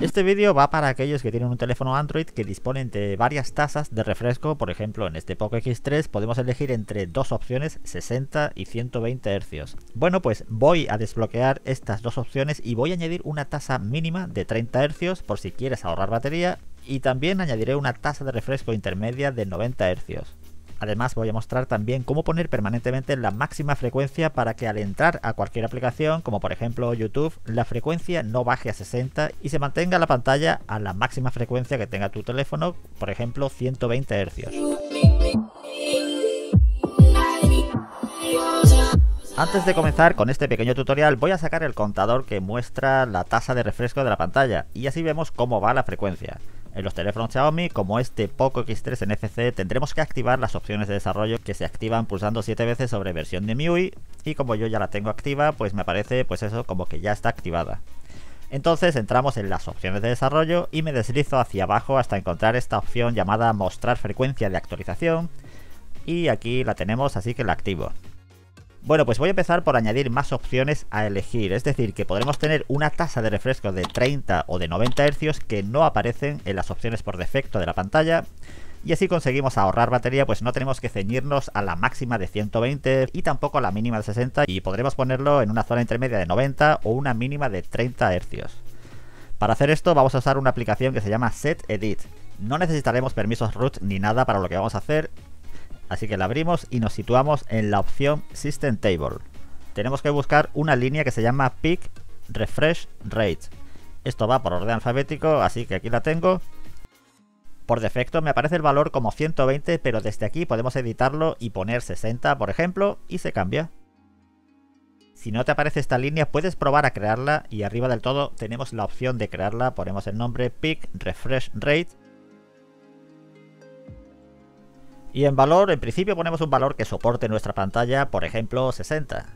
Este vídeo va para aquellos que tienen un teléfono Android que disponen de varias tasas de refresco. Por ejemplo, en este Poco X3 podemos elegir entre dos opciones, 60 y 120 Hz. Bueno, pues voy a desbloquear estas dos opciones y voy a añadir una tasa mínima de 30 Hz por si quieres ahorrar batería, y también añadiré una tasa de refresco intermedia de 90 Hz. Además voy a mostrar también cómo poner permanentemente la máxima frecuencia para que al entrar a cualquier aplicación, como por ejemplo YouTube, la frecuencia no baje a 60 y se mantenga la pantalla a la máxima frecuencia que tenga tu teléfono, por ejemplo 120 Hz. Antes de comenzar con este pequeño tutorial voy a sacar el contador que muestra la tasa de refresco de la pantalla y así vemos cómo va la frecuencia. En los teléfonos Xiaomi, como este Poco X3 NFC, tendremos que activar las opciones de desarrollo que se activan pulsando 7 veces sobre versión de MIUI, y como yo ya la tengo activa, pues me aparece pues eso, como que ya está activada. Entonces entramos en las opciones de desarrollo y me deslizo hacia abajo hasta encontrar esta opción llamada mostrar frecuencia de actualización, y aquí la tenemos, así que la activo. Bueno, pues voy a empezar por añadir más opciones a elegir, es decir, que podremos tener una tasa de refresco de 30 o de 90 Hz que no aparecen en las opciones por defecto de la pantalla, y así conseguimos ahorrar batería, pues no tenemos que ceñirnos a la máxima de 120 y tampoco a la mínima de 60, y podremos ponerlo en una zona intermedia de 90 o una mínima de 30 Hz. Para hacer esto vamos a usar una aplicación que se llama SetEdit. No necesitaremos permisos root ni nada para lo que vamos a hacer, así que la abrimos y nos situamos en la opción System Table. Tenemos que buscar una línea que se llama Peak Refresh Rate. Esto va por orden alfabético, así que aquí la tengo. Por defecto me aparece el valor como 120, pero desde aquí podemos editarlo y poner 60, por ejemplo, y se cambia. Si no te aparece esta línea, puedes probar a crearla, y arriba del todo tenemos la opción de crearla. Ponemos el nombre Peak Refresh Rate. Y en valor, en principio ponemos un valor que soporte nuestra pantalla, por ejemplo 60.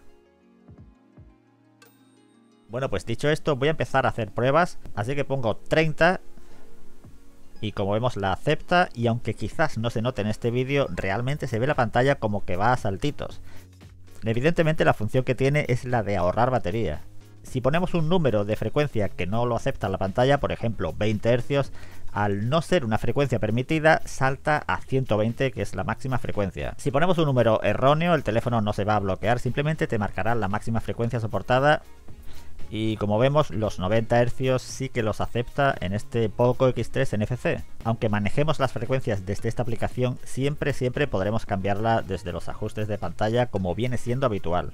Bueno, pues dicho esto, voy a empezar a hacer pruebas, así que pongo 30 y como vemos la acepta, y aunque quizás no se note en este vídeo, realmente se ve la pantalla como que va a saltitos. Evidentemente la función que tiene es la de ahorrar batería. Si ponemos un número de frecuencia que no lo acepta la pantalla, por ejemplo 20 Hz, al no ser una frecuencia permitida, salta a 120, que es la máxima frecuencia. Si ponemos un número erróneo, el teléfono no se va a bloquear, simplemente te marcará la máxima frecuencia soportada. Y como vemos, los 90 Hz sí que los acepta en este Poco X3 NFC. Aunque manejemos las frecuencias desde esta aplicación, siempre podremos cambiarla desde los ajustes de pantalla, como viene siendo habitual.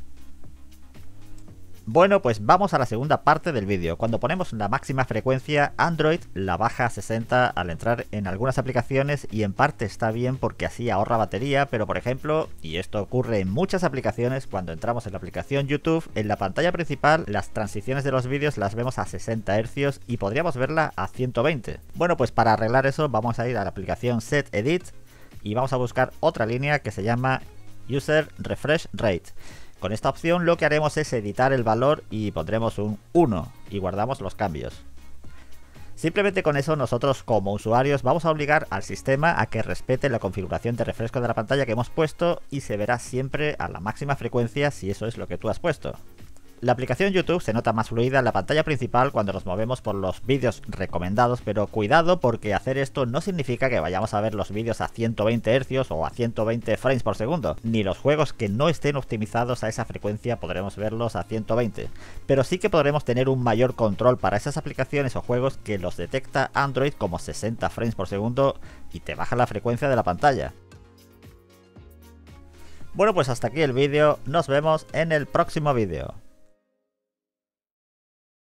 Bueno, pues vamos a la segunda parte del vídeo. Cuando ponemos la máxima frecuencia, Android la baja a 60 al entrar en algunas aplicaciones, y en parte está bien porque así ahorra batería, pero por ejemplo, y esto ocurre en muchas aplicaciones, cuando entramos en la aplicación YouTube, en la pantalla principal las transiciones de los vídeos las vemos a 60 Hz y podríamos verla a 120. Bueno, pues para arreglar eso vamos a ir a la aplicación SetEdit y vamos a buscar otra línea que se llama User Refresh Rate. Con esta opción lo que haremos es editar el valor y pondremos un 1 y guardamos los cambios. Simplemente con eso nosotros como usuarios vamos a obligar al sistema a que respete la configuración de refresco de la pantalla que hemos puesto, y se verá siempre a la máxima frecuencia si eso es lo que tú has puesto. La aplicación YouTube se nota más fluida en la pantalla principal cuando nos movemos por los vídeos recomendados, pero cuidado, porque hacer esto no significa que vayamos a ver los vídeos a 120 Hz o a 120 frames por segundo, ni los juegos que no estén optimizados a esa frecuencia podremos verlos a 120, pero sí que podremos tener un mayor control para esas aplicaciones o juegos que los detecta Android como 60 frames por segundo y te baja la frecuencia de la pantalla. Bueno, pues hasta aquí el vídeo, nos vemos en el próximo vídeo.